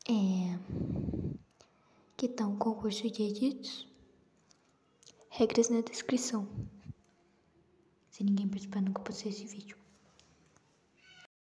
Que tal um concurso de edits? Regras na descrição. Se ninguém participar, nunca postei esse vídeo.